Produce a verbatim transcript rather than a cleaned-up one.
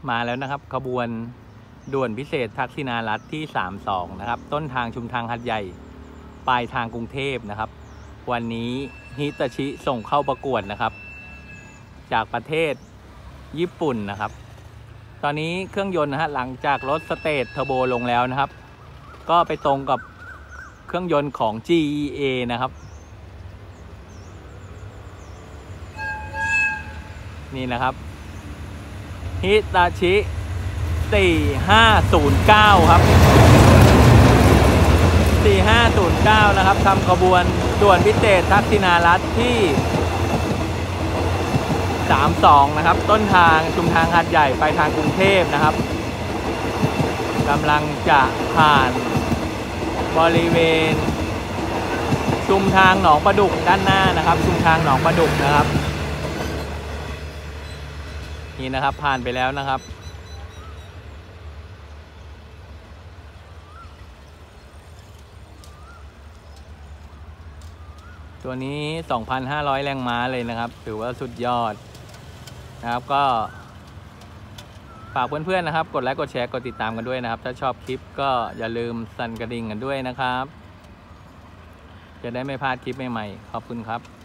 มาแล้วนะครับขบวนด่วนพิเศษทักษิณารัฐที่สามสิบสองนะครับต้นทางชุมทางหัดใหญ่ปลายทางกรุงเทพนะครับวันนี้ฮิตาชิส่งเข้าประกวดนะครับจากประเทศญี่ปุ่นนะครับตอนนี้เครื่องยนต์นะฮะหลังจากรถสเตทเทอร์โบลงแล้วนะครับก็ไปตรงกับเครื่องยนต์ของ จี อี เอ นะครับนี่นะครับฮิตาชิสี่ห้าศูนย์เก้าครับสี่ห้าศูนย์เก้านะครับทำขบวนด่วนพิเศษทักษิณารัฐที่สามสิบสองนะครับต้นทางชุมทางหัดใหญ่ไปทางกรุงเทพนะครับกำลังจะผ่านบริเวณชุมทางหนองประดุกด้านหน้านะครับชุมทางหนองประดุกนะครับนี่นะครับผ่านไปแล้วนะครับตัวนี้ สองพันห้าร้อย แรงม้าเลยนะครับถือว่าสุดยอดนะครับก็ฝากเพื่อนๆนะครับกดไลค์กดแชร์กดติดตามกันด้วยนะครับถ้าชอบคลิปก็อย่าลืมสั่นกระดิ่งกันด้วยนะครับจะได้ไม่พลาดคลิปใหม่ๆขอบคุณครับ